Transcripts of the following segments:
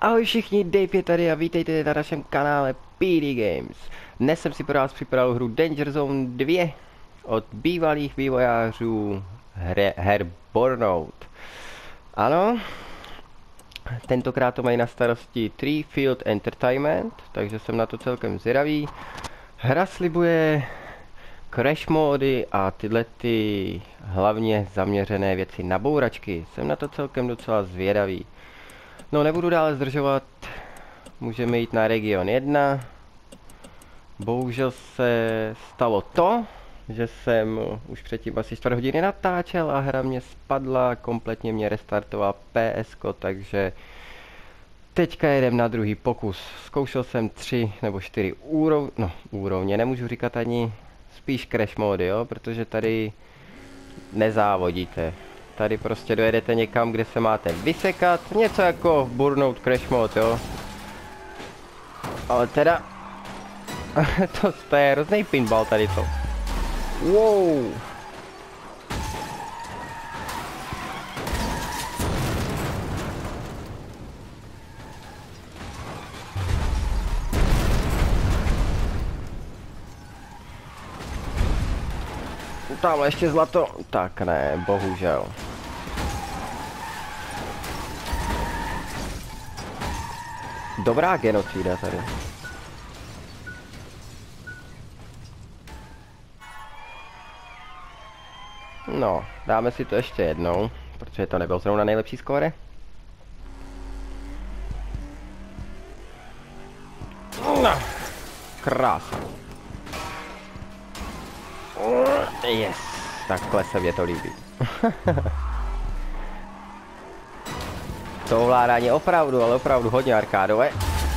Ahoj všichni, Dave je tady a vítejte na našem kanále PD Games. Dnes jsem si pro vás připravil hru Danger Zone 2 od bývalých vývojářů her Burnout. Ano, tentokrát to mají na starosti Three Field Entertainment, takže jsem na to celkem zvědavý. Hra slibuje crash módy a tyhle ty hlavně zaměřené věci na bouračky. Jsem na to celkem docela zvědavý. No, nebudu dále zdržovat, můžeme jít na region 1. Bohužel se stalo to, že jsem už předtím asi 4 hodiny natáčel a hra mě spadla, kompletně mě restartovala PS, takže teďka jedem na druhý pokus. Zkoušel jsem 3 nebo 4 úrovně, nemůžu říkat ani, spíš crash mody, jo, protože tady nezávodíte. Tady prostě dojedete někam, kde se máte vysekat, něco jako Burnout Crash Mode, jo. Ale teda, to je hrozný pinball tady to. Wow. Tamhle ještě zlato, tak ne, bohužel. Dobrá genocída tady. No, dáme si to ještě jednou, protože to nebyl zrovna nejlepší skóre. No, krása. Yes, takhle se mě to líbí. To ovládání opravdu, ale opravdu hodně arkádové.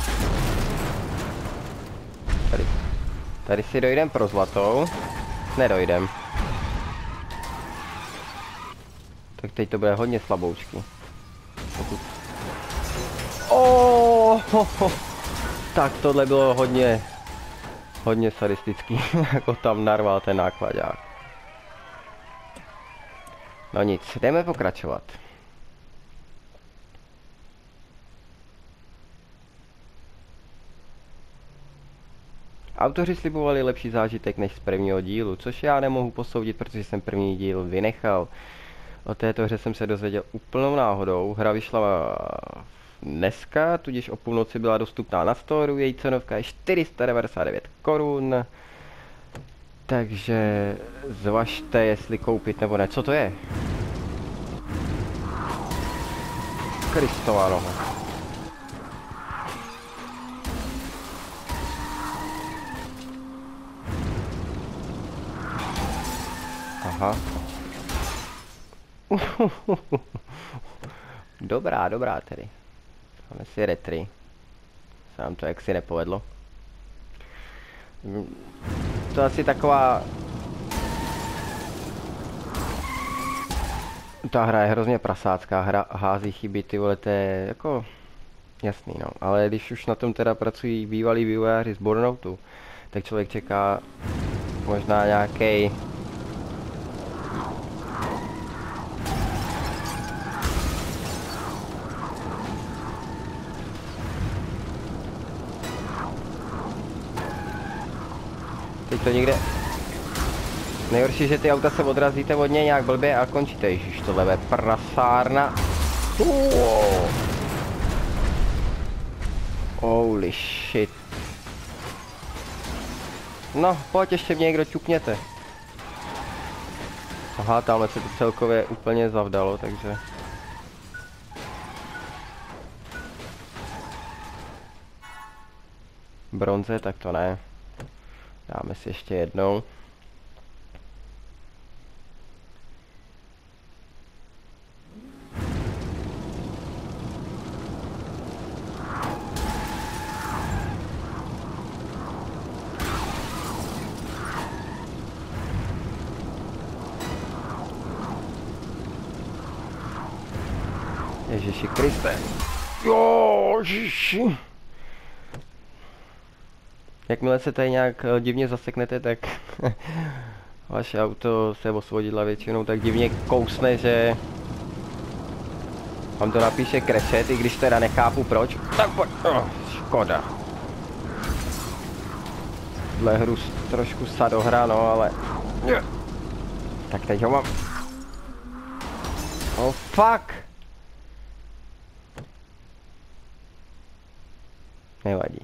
Tady si dojdem pro zlatou. Nedojdem. Tak teď to bude hodně slaboučky. Tak tohle bylo hodně sadistický, jako tam narval ten nákladák. No nic, jdeme pokračovat. Autoři slibovali lepší zážitek než z prvního dílu, což já nemohu posoudit, protože jsem první díl vynechal. O této hře jsem se dozvěděl úplnou náhodou. Hra vyšla dneska, tudíž o půlnoci byla dostupná na storu, její cenovka je 499 korun. Takže zvažte, jestli koupit nebo ne. Co to je? Kristová noha. Aha. Dobrá tedy. Máme si retry. Se nám to jaksi nepovedlo. To asi taková... Ta hra je hrozně prasácká, hra hází chyby, ty vole, to je jako... Jasný, no. Ale když už na tom teda pracují bývalí vývojáři z Burnoutu, tak člověk čeká možná nějaký. Teď to někde... Nejhorší, že ty auta se odrazíte od něj nějak blbě a končíte. Ježiš, tohle je prasárna. Holy shit. No, pojď ještě mě někdo ťukněte. Aha, tamhle se to celkově úplně zavdalo, takže... Bronze, tak to ne. Dáme si ještě jednou. Ježiši Kriste. Ježiši. Jakmile se tady nějak divně zaseknete, tak vaše auto se osvodidla většinou tak divně kousne, že On to napíše crashet, i když teda nechápu proč. Tak pojď. Škoda. Tuhle hru trošku sadohra, no ale... Tak teď ho mám. Oh fuck! Nevadí.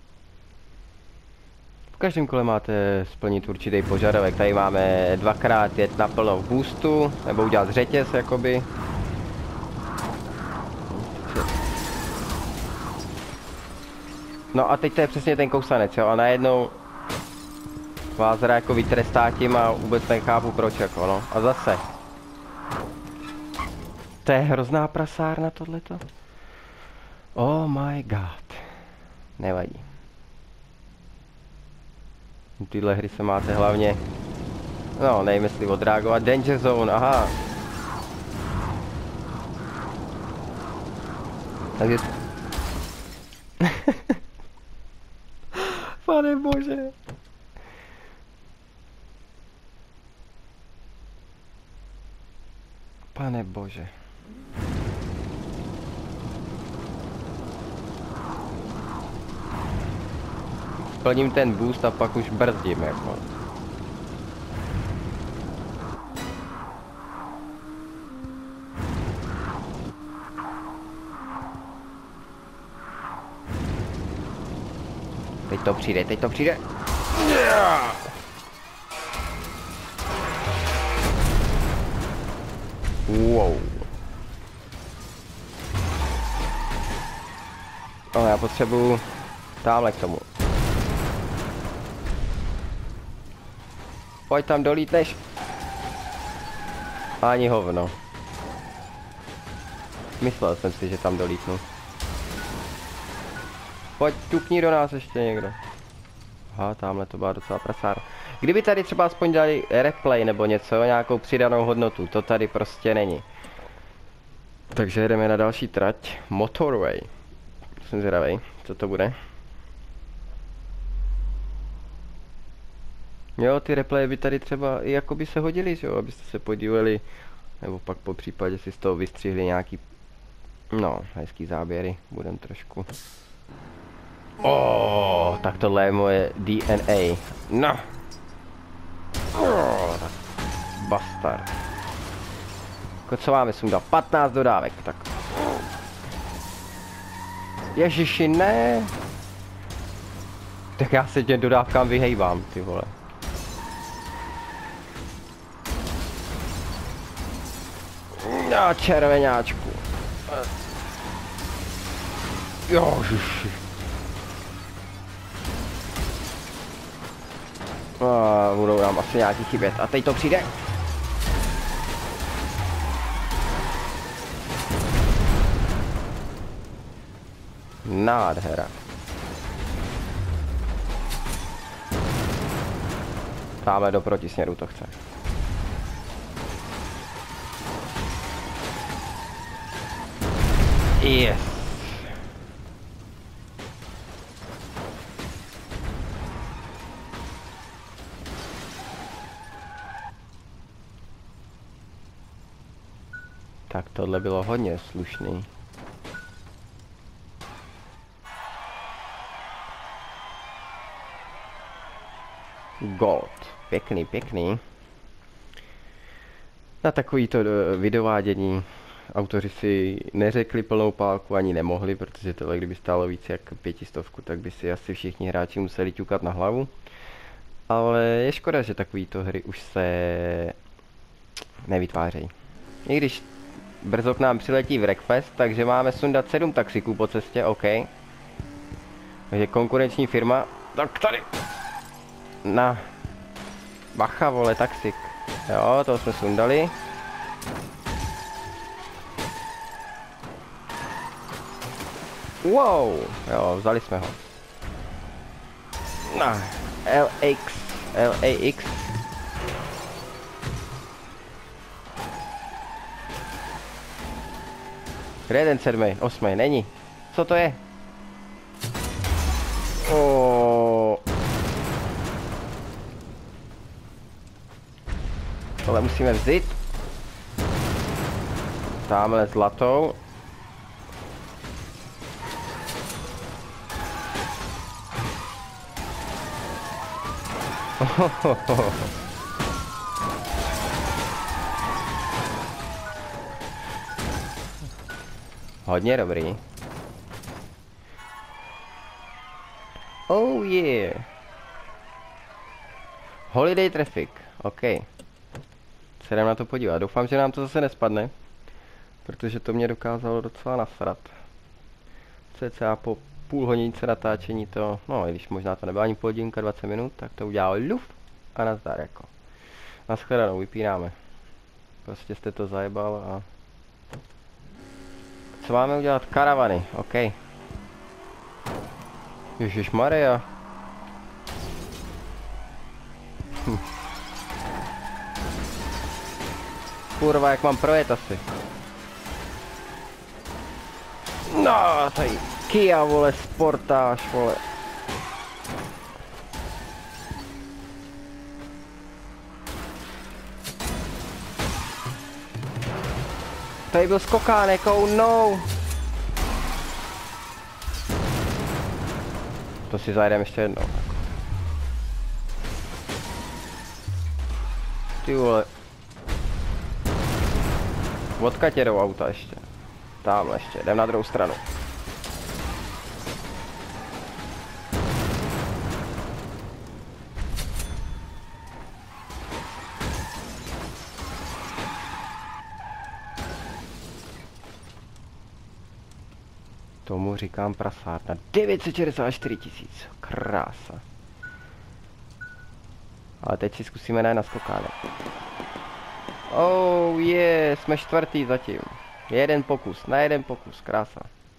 V každém kole máte splnit určitý požadavek. Tady máme dvakrát jet naplno v boostu, nebo udělat řetěz jakoby. No a teď to je přesně ten kousanec, jo, a najednou vás hra jako vytrestá tím a vůbec nechápu proč, jako no. A zase. To je hrozná prasárna tohleto. Oh my god. Nevadí. Tyhle hry se máte hlavně, no nevím jestli odreagovat. Danger Zone, aha. Takže... Pane bože. Pane bože. Splním ten boost a pak už brzdím jako. Teď to přijde, teď to přijde. Wow. No, já potřebuju tamhle k tomu. Pojď tam dolítneš. Ani hovno. Myslel jsem si, že tam dolítnu. Pojď, tukni do nás ještě někdo. Aha, tamhle to byla docela prasár. Kdyby tady třeba aspoň dali replay nebo něco, nějakou přidanou hodnotu, to tady prostě není. Takže jdeme na další trať. Motorway. Jsem zvědavej, co to bude. Jo, ty replaye by tady třeba i jakoby se hodily, jo, abyste se podívali. Nebo pak po případě si z toho vystřihli nějaký, no, hezký záběry. Budem trošku... Tak tohle je moje DNA. No. Tak. Bastard. Co máme sundat? 15 dodávek, tak. Ježiši, ne. Tak já se těm dodávkám vyhejbám, ty vole. No, červeňáčku. Ježiši. Budou nám asi nějaký chybět. A teď to přijde. Nádhera. Tamhle do protisměru to chce. Yes. Tak tohle bylo hodně slušný. Gold. Pěkný, pěkný. Na takovýto videovádění autoři si neřekli plnou pálku, ani nemohli, protože tohle kdyby stálo víc jak 500, tak by si asi všichni hráči museli ťukat na hlavu. Ale je škoda, že takovýto hry už se nevytvářejí. I když brzo k nám přiletí Wreckfest, takže máme sundat 7 taxiků po cestě, OK. Takže konkurenční firma, tak tady. Na. Bacha, vole, taxik. Jo, toho jsme sundali. Wow, jo, vzali jsme ho. Na. LAX. Kde je ten 7, 8, není. Co to je? Tohle musíme vzít. Tamhle zlatou. Hodně dobrý. Oh yeah. Holiday traffic. OK. Se jdem na to podívat. Doufám, že nám to zase nespadne. Protože to mě dokázalo docela nasrat. Cca po půl hodince natáčení to, no i když možná to nebyla ani půl hodinka, 20 minut, tak to udělal luf a nazdar jako. Naschledanou, vypínáme. Prostě jste to zajebal a... Co máme udělat? Karavany, OK. Ježišmarja. Kurva, jak mám projet asi. No, tady Kia, vole, Sportage, vole. Tady byl skokánek, oh no. To si zajdem ještě jednou. Ty vole. Odkud jedou auta ještě? Tamhle ještě, jdem na druhou stranu. Tomu říkám prasárna. 964 000. Krása. Ale teď si zkusíme ne naskokánek. Oh yeah, jsme čtvrtý zatím. Jeden pokus, na jeden pokus, krása.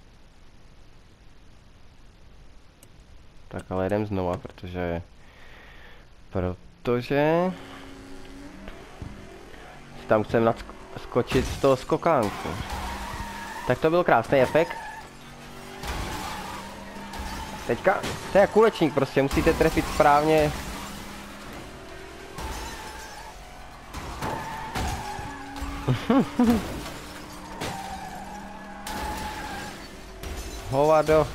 Tak ale jdem znova, protože si tam chcem skočit z toho skokánku. Tak to byl krásný efekt. Teďka, to je jak kulečník prostě, musíte trefit správně. Hovado.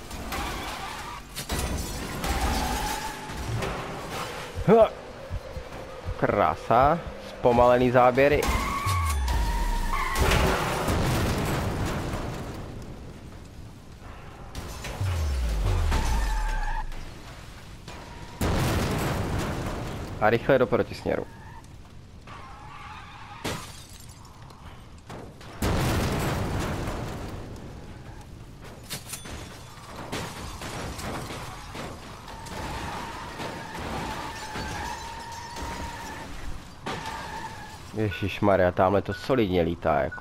Krása, zpomalený záběry. A rychle do protisměru. Ježišmarja, tamhle to solidně lítá jako.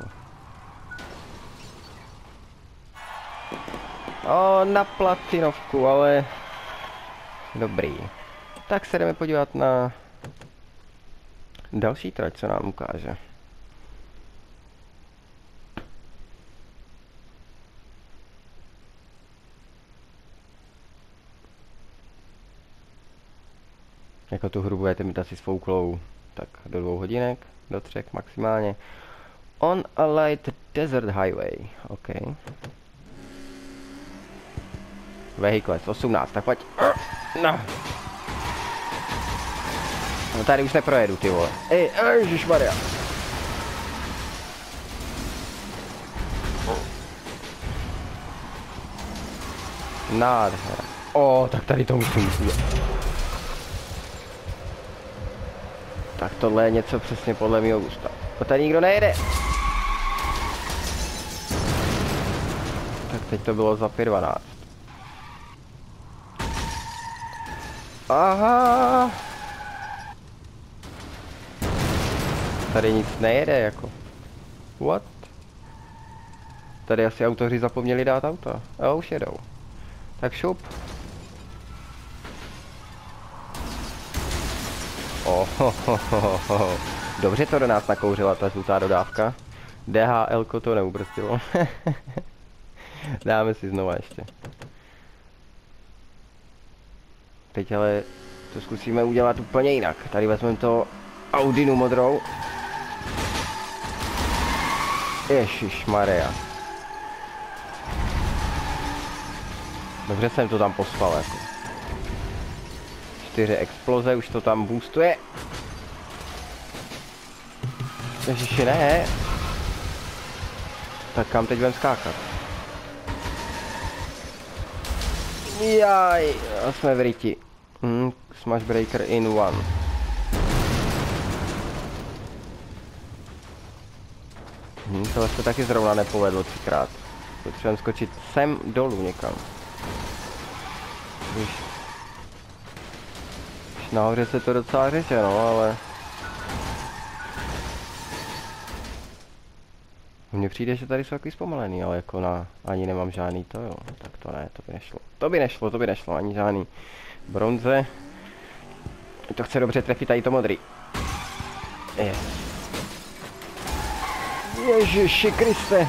O, na platinovku, ale dobrý. Tak se jdeme podívat na další trať, co nám ukáže. Jako tu hru budete mít asi svouklou tak do 2 hodinek, do 3 maximálně. On a light desert highway, OK. Vehicles 18, tak pojď. No. No tady už neprojedu, ty vole. Ježišmarja. Nádhera. O, tak tady to musím udělat. Tak tohle je něco přesně podle mého gusta. To tady nikdo nejede. Tak teď to bylo za 5:12. Aha. Tady nic nejede jako. What? Tady asi autoři zapomněli dát auta. Jo, už jedou. Tak šup. Oh. Dobře to do nás nakouřila ta žlutá dodávka. DHL to neubrzdilo. Dáme si znova ještě. Teď ale to zkusíme udělat úplně jinak. Tady vezmeme to Audinu modrou. Ježišmarja. Dobře jsem to tam poslal jako. 4 exploze, už to tam boostuje. Ježiši, ne. Tak kam teď budem skákat? Jaj, a jsme v ryti. Smash breaker in one. Tohle se taky zrovna nepovedlo 3krát. Potřebujeme skočit sem dolů někam. Už nahoře se to docela řeže, no, ale... Mně přijde, že tady jsou takový zpomalený, ale jako ani nemám žádný to, jo. Tak to ne, to by nešlo. To by nešlo, ani žádný bronze. To chce dobře trefit tady to modrý. Yes. Ježiši Kriste.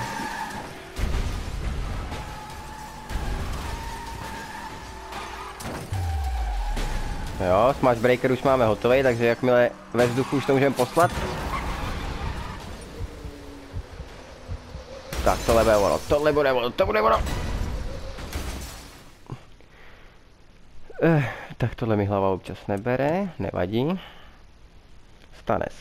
Jo, Smash Breaker už máme hotový, takže jakmile ve vzduchu už to můžeme poslat. Tak, tohle bude ono, to bude ono. Tak tohle mi hlava občas nebere, nevadí. Stane se.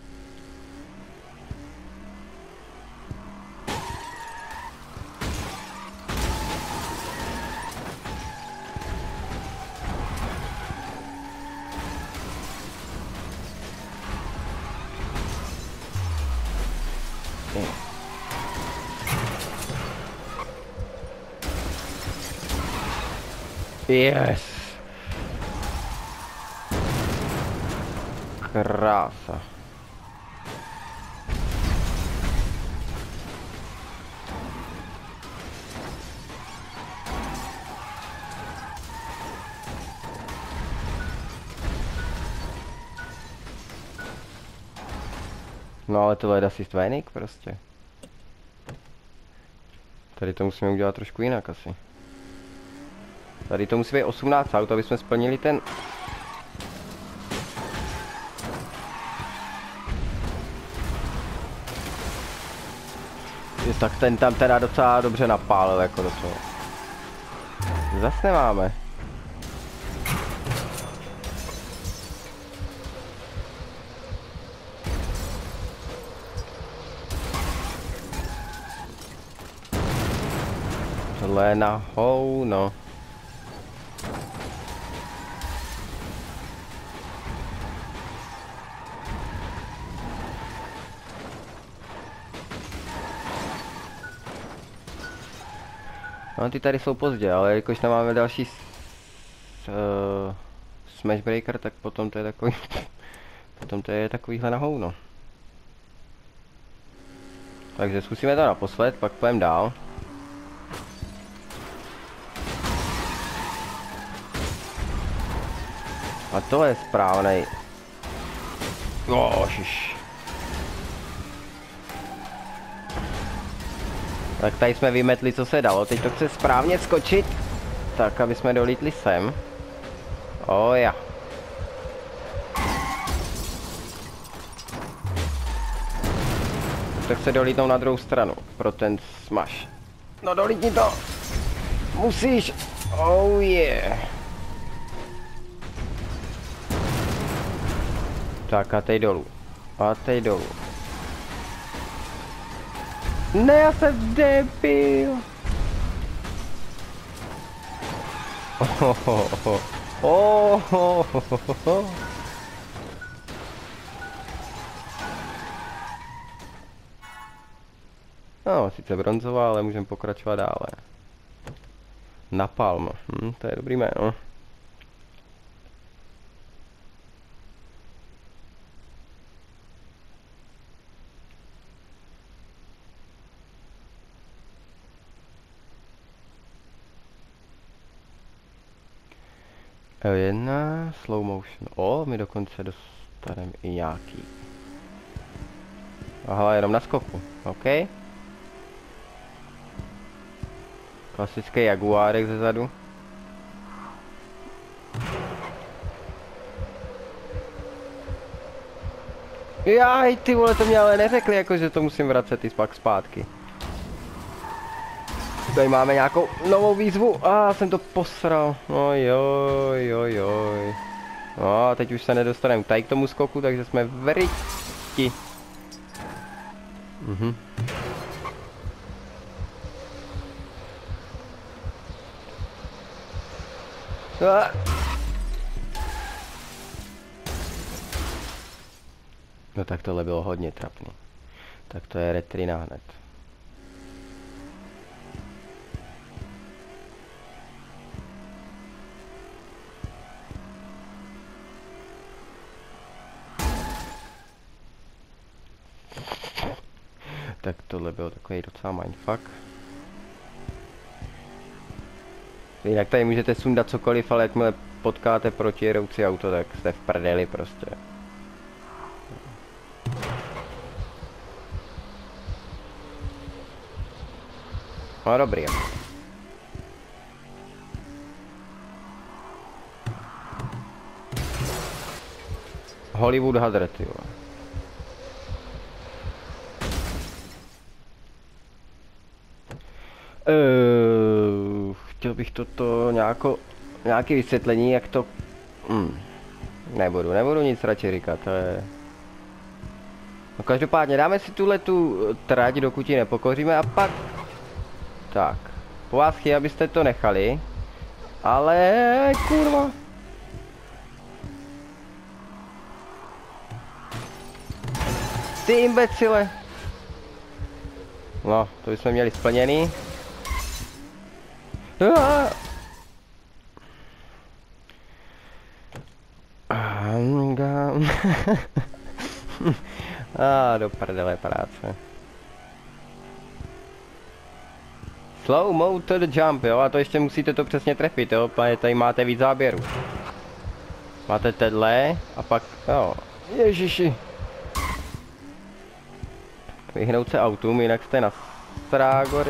Yes. Krása. No ale tohle je assist Venik prostě. Tady to musíme udělat trošku jinak asi. Tady to musí být 18 aut, aby jsme splnili ten... Tak ten tam teda docela dobře napálil, jako do toho. Zas nemáme. Tohle je na hovno. No ty tady jsou pozdě, ale jakož tam máme další Smash Breaker, tak potom to je takový potom to je takovýhle na hovno. Takže zkusíme to naposled, pak půjdeme dál. A to je správnej. Jožiš. Tak tady jsme vymetli, co se dalo. Teď to chce správně skočit. Tak, aby jsme dolítli sem. Ja. Tak se dolítnou na druhou stranu. Pro ten smash. No dolítni to. Musíš. Oh yeah. Tak a teď dolů. A teď dolů. Ne, já jsem debil. No, sice bronzová, ale můžeme pokračovat dále. Napalm, to je dobrý jméno. L1, slow motion. My dokonce dostaneme i nějaký. Aha, jenom na skoku, OK. Klasický jaguárek ze zadu. Jaj, ty vole, to mě ale neřekli, jako že to musím vracet i pak zpátky. Tady máme nějakou novou výzvu. Jsem to posral. Ojoj. No, teď už se nedostaneme tady k tomu skoku, takže jsme v ryti. No tak tohle bylo hodně trapný. Tak to je retrina hned. Tak tohle byl takový docela mindfuck. Jinak tady můžete sundat cokoliv, ale jakmile potkáte protijedoucí auto, tak jste v prdeli prostě. No dobrý. Hollywood Hadret, jo. Chtěl bych toto nějaké vysvětlení, jak to... Nebudu nic radši říkat, to je... No každopádně dáme si tu trať, dokud ji nepokoříme a pak... Tak, po vás chci, abyste to nechali, ale kurva. Ty imbecile. No, to bychom měli splněný. Do prdele práce. Slow mo to the jump, jo, a to ještě musíte to přesně trefit, jo, tady máte víc záběrů. Máte tenhle a pak, jo, ježiši. Vyhnout se autům, jinak jste na strágory.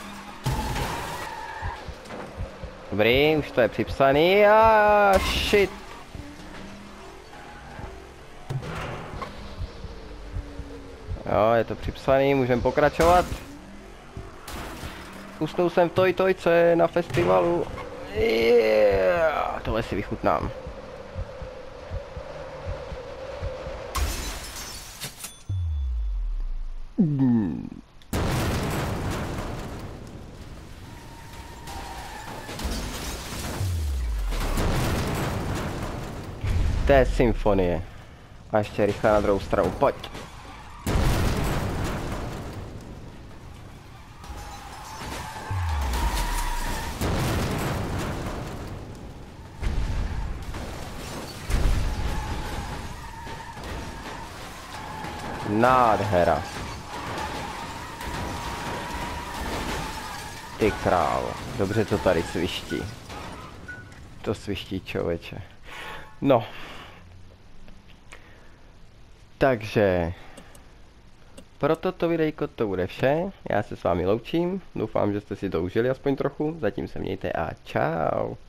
Dobrý, už to je připsaný a shit. Jo, je to připsaný, můžeme pokračovat. Usnul jsem v Tojtojce na festivalu. Yeah, tohle si vychutnám. To je symfonie. A ještě rychle na druhou stranu, pojď. Nádhera. Ty krávo, dobře to tady sviští. To sviští, člověče. No. Takže pro toto videjko to bude vše. Já se s vámi loučím. Doufám, že jste si to užili aspoň trochu. Zatím se mějte a čau.